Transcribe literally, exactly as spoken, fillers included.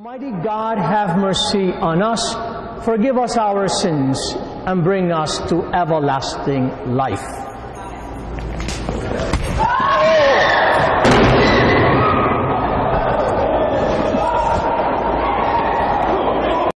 Almighty God, have mercy on us, forgive us our sins, and bring us to everlasting life.